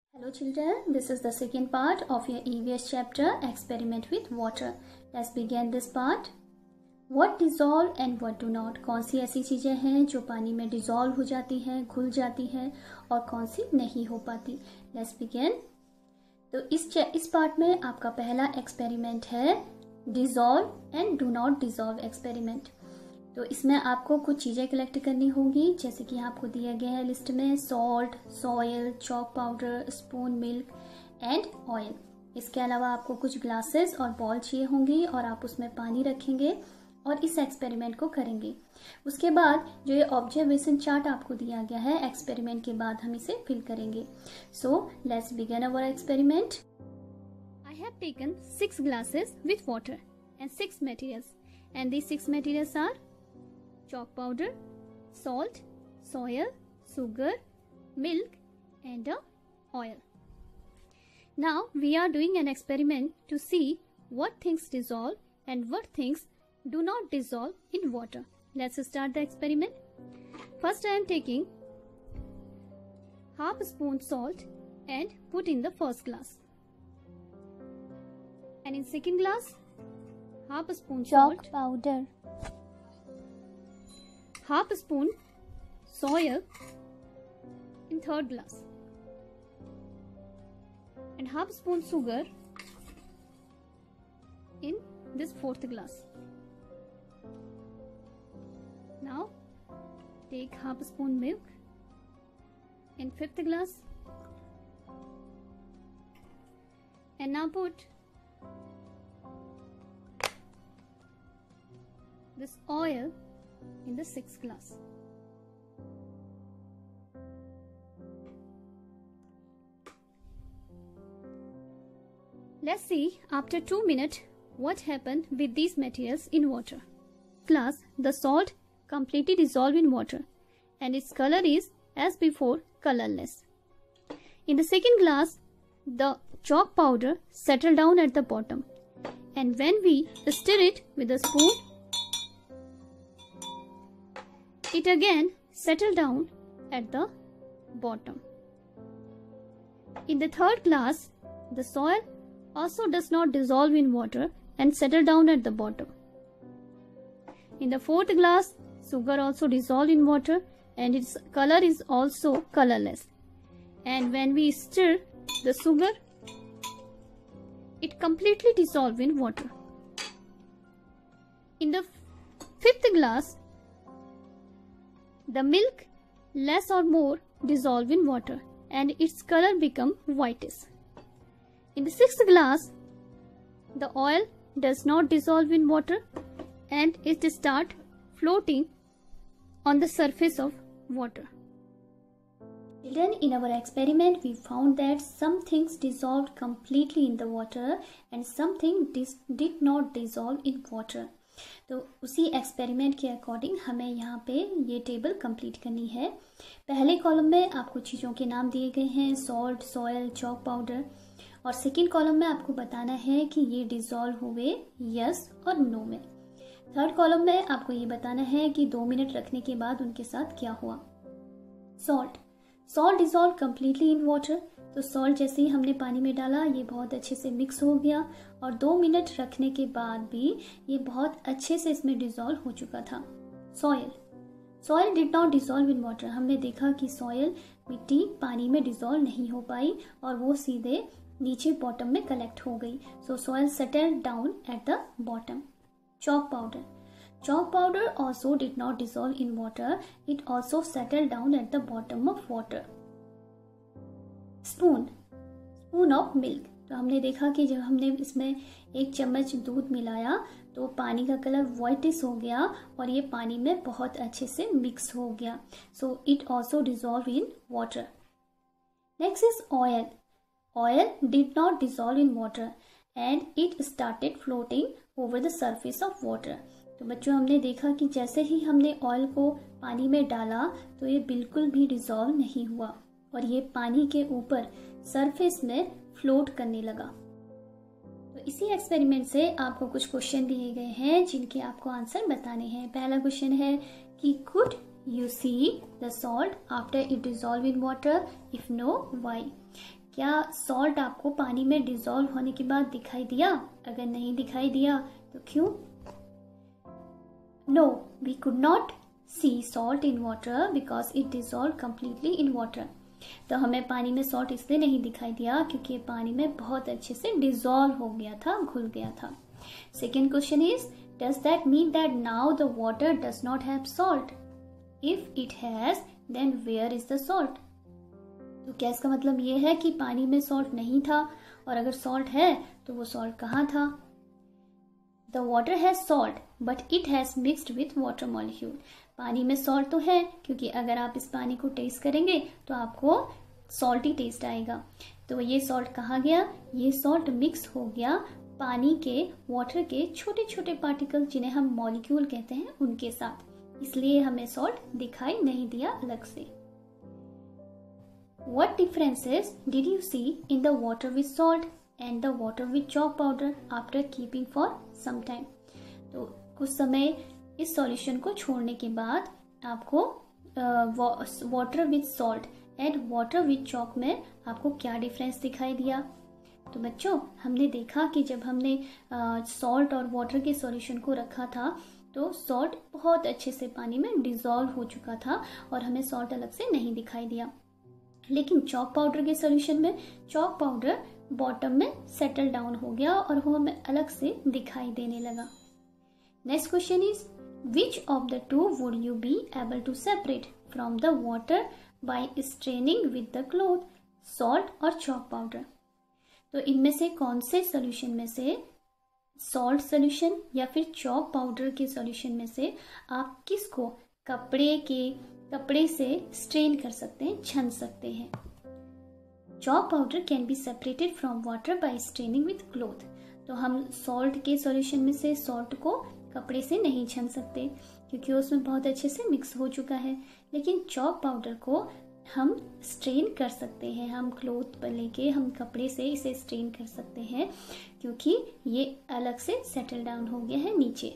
Hello children, this is the second part of your EVS chapter, Experiment with Water. Let's begin this part. What dissolve and what do not? कौन सी ऐसी चीज़ें हैं जो पानी में dissolve हो जाती हैं, घुल जाती हैं और कौन सी नहीं हो पाती? Let's begin. तो इस पार्ट में आपका पहला एक्सपेरिमेंट है dissolve and do not dissolve experiment. तो इसमें आपको कुछ चीज़ें कलेक्ट करनी होगी, जैसे कि आपको दिया गया है लिस्ट में salt, soil, chalk powder, spoon, milk and oil. इसके अलावा आपको कुछ ग्लासेस और बॉल चाहिए होंगी और आप उसमें पानी रखेंगे और इस एक्सपेरिमेंट को करेंगे। उसके बाद जो ये ऑब्जर्वेशन चार्ट आपको दिया गया है, एक्सपेरिमेंट के बाद हम इसे फिल करेंगे। So let's begin our experiment. I have taken 6 glasses with water and 6 materials, and these 6 materials are chalk powder, salt, soil, sugar, milk and oil. Now we are doing an experiment to see what things dissolve and what things do not dissolve in water. Let's start the experiment. First I am taking half spoon salt and put in the first glass. And in second glass, half spoon salt, chalk powder, half spoon soil in third glass, and half spoon sugar in this fourth glass. Now take half spoon milk in fifth glass, and now put this oil in the sixth glass. Let's see after 2 minutes what happened with these materials in water. Glass, the salt completely dissolved in water and its color is as before colorless. In the second glass, the chalk powder settled down at the bottom, and when we stir it with a spoon, it again settled down at the bottom. In the third glass, the soil also does not dissolve in water and settle down at the bottom. In the fourth glass, sugar also dissolved in water and its color is also colorless. And when we stir the sugar, it completely dissolved in water. In the fifth glass, the milk less or more dissolve in water and its color become whitish. In the sixth glass, the oil does not dissolve in water and it start floating on the surface of water. Children, in our experiment we found that some things dissolved completely in the water and some things did not dissolve in water. तो उसी experiment के according हमें यहाँ पे ये table complete करनी है। पहले कॉलम में आपको चीज़ों के नाम दिए गए हैं, सॉल्ट, सॉयल, चॉक पाउडर, और सेकंड कॉलम में आपको बताना है कि ये डिसॉल्व हुए यस और नो में। थर्ड कॉलम में आपको ये बताना है कि 2 मिनट रखने के बाद उनके साथ क्या हुआ। Salt dissolve completely in water, तो सॉल्ट जैसे ही हमने पानी में डाला ये बहुत अच्छे से मिक्स हो गया और 2 मिनट रखने के बाद भी ये बहुत अच्छे से इसमें डिसॉल्व हो चुका था। Soil did not dissolve in water, हमने देखा कि सॉयल मिट्टी पानी में डिसॉल्व नहीं हो पाई और वो सीधे नीचे बॉटम में कलेक्ट हो गई। So soil settled down at the bottom. Chalk powder also did not dissolve in water, it also settled down at the bottom of water. Spoon of milk, तो हमने देखा कि जब हमने इसमें 1 चम्मच दूध मिलाया तो पानी का कलर व्हाइटिश हो गया और ये पानी में बहुत अच्छे से मिक्स हो गया। So it also dissolve in water. Next is oil did not dissolve in water and it started floating over the surface of water. तो बच्चों, हमने देखा कि जैसे ही हमने ऑयल को पानी में डाला तो ये बिल्कुल भी डिसॉल्व नहीं हुआ और ये पानी के ऊपर सरफेस में फ्लोट करने लगा। तो इसी एक्सपेरिमेंट से आपको कुछ क्वेश्चन दिए गए हैं जिनके आपको आंसर बताने हैं। पहला क्वेश्चन है कि could You see the salt after it dissolve in water? If no, why? क्या सॉल्ट आपको पानी में डिसॉल्व होने के बाद दिखाई दिया? अगर नहीं दिखाई दिया तो क्यों? No, we could not see salt in water because it dissolve completely in water. तो हमें पानी में सॉल्ट इसलिए नहीं दिखाई दिया क्योंकि पानी में बहुत अच्छे से डिसॉल्व हो गया था, घुल गया था। Second question is, does that mean that now the water does not have salt? If it has, then where is the salt? तो क्या इसका मतलब ये है कि पानी में सॉल्ट नहीं था, और अगर सॉल्ट है तो वो सॉल्ट कहाँ था? The water has salt but it has mixed with water molecule. पानी में सॉल्ट तो है, क्योंकि अगर आप इस पानी को टेस्ट करेंगे तो आपको सॉल्टी टेस्ट आएगा। तो ये सॉल्ट कहाँ गया? ये सॉल्ट मिक्स हो गया पानी के, वाटर के छोटे छोटे पार्टिकल जिन्हें हम मॉलिक्यूल कहते हैं उनके साथ, इसलिए हमें सॉल्ट दिखाई नहीं दिया अलग से। What differences did you see in the water with salt and the water with chalk powder after keeping for some time? तो कुछ समय इस सॉल्यूशन को छोड़ने के बाद आपको water with salt and water with chalk में आपको क्या डिफरेंस दिखाई दिया? तो बच्चों, हमने देखा कि जब हमने सॉल्ट और वाटर के सॉल्यूशन को रखा था तो सॉल्ट बहुत अच्छे से पानी में डिसॉल्व हो चुका था और हमें सॉल्ट अलग से नहीं दिखाई दिया। लेकिन चॉक पाउडर के सॉल्यूशन में चॉक पाउडर बॉटम में सेटल डाउन हो गया और वो हमें अलग से दिखाई देने लगा। Next question is, which of the two would you be able to separate from the water by straining with the cloth, salt और चॉक पाउडर? तो इनमें से कौन से सॉल्यूशन में से, सॉल्ट सॉल्यूशन या फिर चॉक पाउडर के सॉल्यूशन में से आप किसको कपड़े से स्ट्रेन कर सकते हैं, छन सकते हैं? Chalk powder can be separated from water by straining with cloth. तो हम सॉल्ट के सॉल्यूशन में से सॉल्ट को कपड़े से नहीं छन सकते क्योंकि उसमें बहुत अच्छे से मिक्स हो चुका है, लेकिन चॉक पाउडर को हम स्ट्रेन कर सकते हैं, हम क्लॉथ पर लेके हम कपड़े से इसे स्ट्रेन कर सकते हैं क्योंकि ये अलग से सेटल डाउन हो गया है नीचे।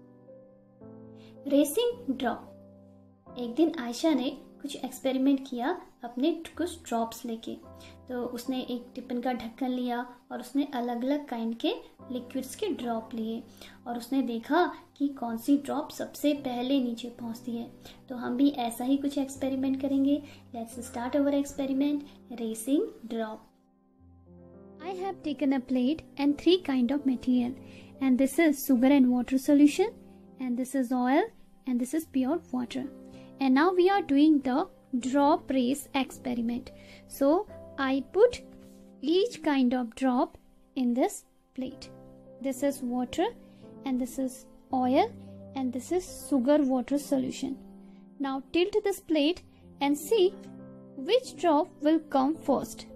Racing drop. एक दिन आयशा ने कुछ एक्सपेरिमेंट किया अपने कुछ ड्रॉप्स लेके। तो उसने एक टिफिन का ढक्कन लिया और उसने अलग अलग काइंड के लिक्विड्स के ड्रॉप लिए और उसने देखा कि कौन सी ड्रॉप सबसे पहले नीचे पहुंचती है। तो हम भी ऐसा ही कुछ एक्सपेरिमेंट करेंगे। Let's start our experiment, racing drop. I have taken a plate and 3 kind of material, and this is sugar and water solution, and this is oil, and this is pure water. And now we are doing the drop race experiment. So I put each kind of drop in this plate. This is water, and this is oil, and this is sugar water solution. Now tilt this plate and see which drop will come first.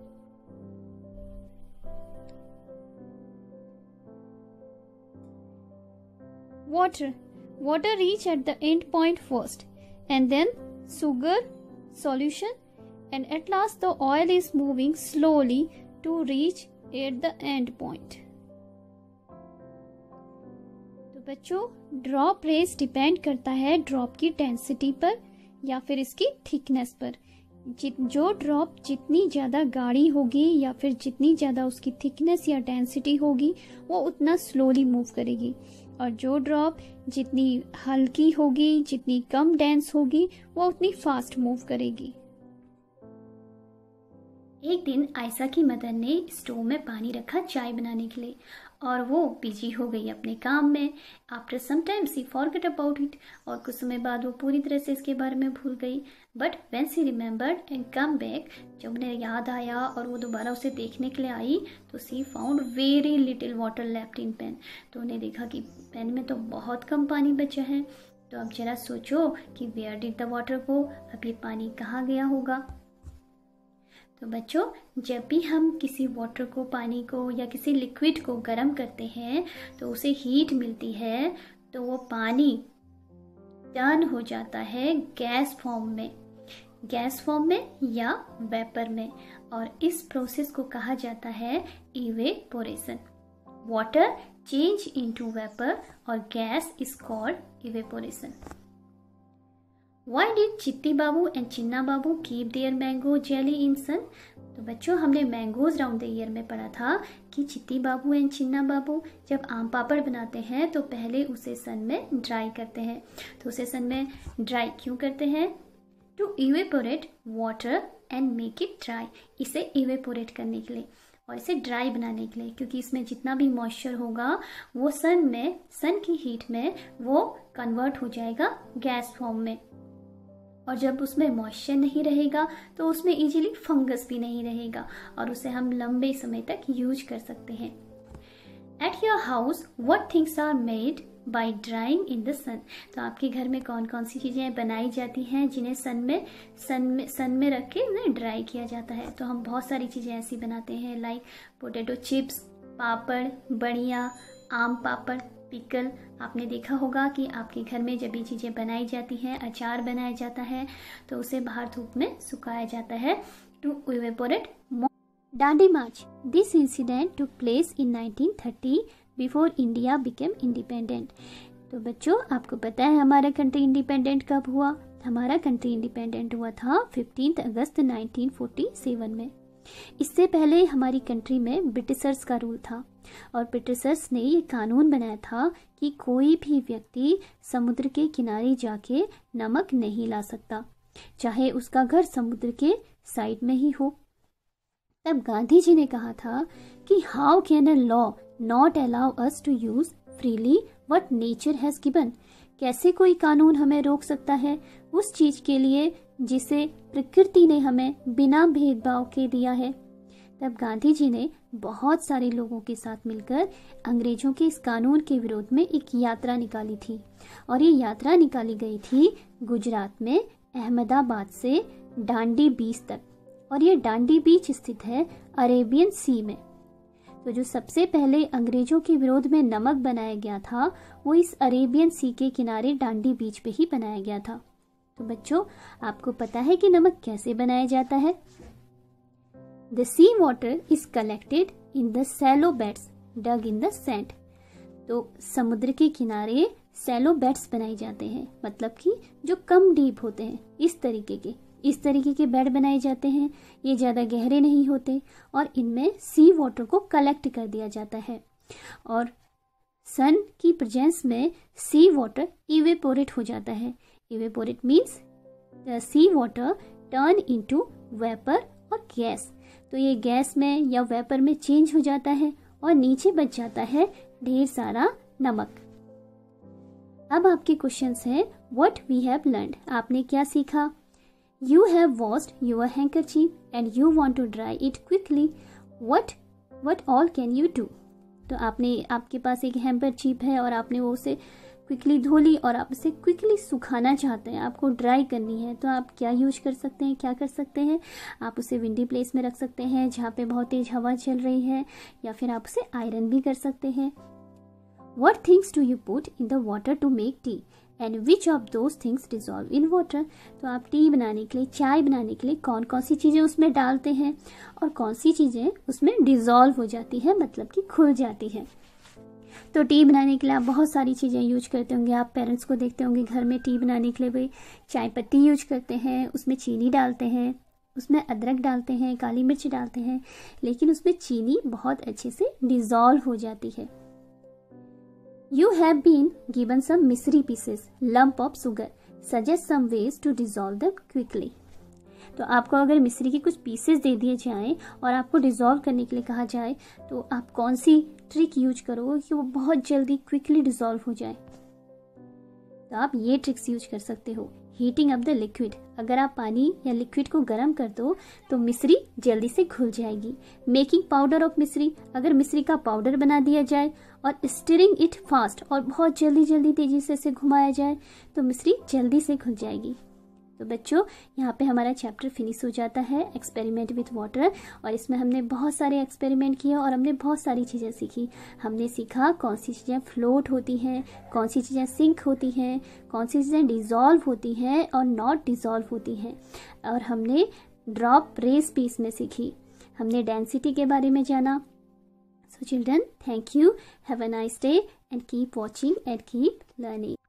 Water reach at the end point first, and then sugar solution, and at last the oil is moving slowly to reach at the end point. तो बच्चों, drop race depend करता है drop की density पर या फिर इसकी thickness पर। जो ड्रॉप जितनी ज़्यादा गाढ़ी होगी या फिर जितनी ज़्यादा उसकी थिकनेस या डेंसिटी होगी वो उतना स्लोली मूव करेगी, और जो ड्रॉप जितनी हल्की होगी, जितनी कम डेंस होगी, वो उतनी फास्ट मूव करेगी। एक दिन आयशा की मदर ने स्टोव में पानी रखा चाय बनाने के लिए और वो बिजी हो गई अपने काम में। After some time she forget about it, और कुछ समय बाद वो पूरी तरह से इसके बारे में भूल गई। But when she remembered and come back, जब उन्हें याद आया और वो दोबारा उसे देखने के लिए आई तो she found very little water left in pan. तो उन्हें देखा कि पेन में तो बहुत कम पानी बचा है। तो अब जरा सोचो कि where did the water go, अब ये पानी कहाँ गया होगा। तो बच्चों, जब भी हम किसी वाटर को, पानी को या किसी लिक्विड को गर्म करते हैं तो उसे हीट मिलती है, तो वो पानी टर्न हो जाता है गैस फॉर्म में या वेपर में, और इस प्रोसेस को कहा जाता है evaporation. Water change into vapour और gas is called evaporation. Why did Chitti Babu and Chinna Babu keep their mango jelly in sun? तो बच्चों हमने मैंगोज राउंड द ईयर में पढ़ा था कि चिट्टी बाबू एंड चिन्ना बाबू जब आम पापड़ बनाते हैं तो पहले उसे सन में ड्राई करते हैं। तो उसे सन में ड्राई क्यों करते हैं? To evaporate water and make it dry, इसे इवेपोरेट करने के लिए और इसे ड्राई बनाने के लिए, क्योंकि इसमें जितना भी मॉइस्चर होगा वो सन की हीट में वो कन्वर्ट हो जाएगा गैस फॉर्म में। और जब उसमें मॉइस्चर नहीं रहेगा तो उसमें इजीली फंगस भी नहीं रहेगा और उसे हम लंबे समय तक यूज कर सकते हैं। At your house what things are made by drying in the sun. तो आपके घर में कौन कौन सी चीज़ें बनाई जाती हैं जिन्हें सन में रख के उन्हें ड्राई किया जाता है? तो हम बहुत सारी चीज़ें ऐसी बनाते हैं लाइक पोटैटो चिप्स, पापड़, बड़िया, आम पापड़, पिकल। आपने देखा होगा कि आपके घर में जब ये चीज़ें बनाई जाती हैं, अचार बनाया जाता है तो उसे बाहर धूप में सुखाया जाता है to evaporate. Dandi March, this incident took place in 1930 before India became independent. तो बच्चों आपको पता है हमारा कंट्री इंडिपेंडेंट कब हुआ? हमारा कंट्री इंडिपेंडेंट हुआ था 15 अगस्त 1947 में। इससे पहले हमारी कंट्री में ब्रिटिशर्स का रूल था और ब्रिटिशर्स ने ये कानून बनाया था कि कोई भी व्यक्ति समुद्र के किनारे जाके नमक नहीं ला सकता, चाहे उसका घर समुद्र के साइड में ही हो। तब गांधी जी ने कहा था कि how can a law not allow us to use freely what nature has given. कैसे कोई कानून हमें रोक सकता है उस चीज के लिए जिसे प्रकृति ने हमें बिना भेदभाव के दिया है। तब गांधी जी ने बहुत सारे लोगों के साथ मिलकर अंग्रेजों के इस कानून के विरोध में एक यात्रा निकाली थी और ये यात्रा निकाली गई थी गुजरात में अहमदाबाद से डांडी बीच तक। और ये डांडी बीच स्थित है अरेबियन सी में। तो जो सबसे पहले अंग्रेजों के विरोध में नमक बनाया गया था वो इस अरेबियन सी के किनारे डांडी बीच पे ही बनाया गया था। तो बच्चों आपको पता है कि नमक कैसे बनाया जाता है? The sea water is collected in the shallow beds dug in the sand. तो समुद्र के किनारे सैलो बेड्स बनाए जाते हैं, मतलब कि जो कम डीप होते हैं, इस तरीके के बेड बनाए जाते हैं। ये ज़्यादा गहरे नहीं होते और इनमें सी वाटर को कलेक्ट कर दिया जाता है और सन की प्रेजेंस में सी वाटर इवेपोरेट हो जाता है। Evaporate means the sea water turn into vapour और गैस। तो ये गैस में या वेपर में चेंज हो जाता है और नीचे बच जाता है ढेर सारा नमक। अब आपके क्वेश्चंस हैं व्हाट वी हैव लर्नड। आपने क्या सीखा? You have washed your handkerchief and you want to dry it quickly. What all can you do? तो आपके पास एक हैंकरचीफ है और आपने वो उसे क्विकली धो ली और आप इसे क्विकली सुखाना चाहते हैं, आपको ड्राई करनी है। तो आप क्या यूज कर सकते हैं, क्या कर सकते हैं? आप उसे विंडी प्लेस में रख सकते हैं जहाँ पे बहुत तेज हवा चल रही है, या फिर आप उसे आयरन भी कर सकते हैं। What things do you put in the water to make tea? And which of those things dissolve in water. तो आप टी बनाने के लिए, चाय बनाने के लिए कौन कौन सी चीज़ें उसमें डालते हैं और कौन सी चीज़ें उसमें डिजॉल्व हो जाती है, मतलब कि खुल जाती है। तो टी बनाने के लिए आप बहुत सारी चीज़ें यूज करते होंगे। आप पेरेंट्स को देखते होंगे घर में टी बनाने के लिए भाई चाय पत्ती यूज करते हैं, उसमें चीनी डालते हैं, उसमें अदरक डालते हैं, काली मिर्च डालते हैं, लेकिन उसमें चीनी बहुत अच्छे से डिजॉल्व हो जाती है। You have been given some मिश्री pieces, lump of sugar. Suggest some ways to dissolve them quickly. तो आपको अगर मिश्री के कुछ पीसेस दे दिए जाएं और आपको डिजॉल्व करने के लिए कहा जाए तो आप कौन सी ट्रिक यूज करोगे कि वो बहुत जल्दी क्विकली डिजॉल्व हो जाए? तो आप ये ट्रिक्स यूज कर सकते हो। हीटिंग अप द लिक्विड, अगर आप पानी या लिक्विड को गर्म कर दो तो मिश्री जल्दी से घुल जाएगी। मेकिंग पाउडर ऑफ मिश्री, अगर मिश्री का पाउडर बना दिया जाए और स्टिरिंग इट फास्ट, और बहुत जल्दी तेजी से इसे घुमाया जाए तो मिश्री जल्दी से घुल जाएगी। तो बच्चों यहाँ पे हमारा चैप्टर फिनिश हो जाता है एक्सपेरिमेंट विथ वाटर, और इसमें हमने बहुत सारे एक्सपेरिमेंट किए और हमने बहुत सारी चीज़ें सीखी। हमने सीखा कौन सी चीज़ें फ्लोट होती हैं, कौन सी चीज़ें सिंक होती हैं, कौन सी चीज़ें डिज़ोल्व होती हैं और नॉट डिज़ोल्व होती हैं, और हमने ड्रॉप रेस भी इसमें सीखी। हमने डेंसिटी के बारे में जाना। So children, thank you. Have a nice day and keep watching and keep learning.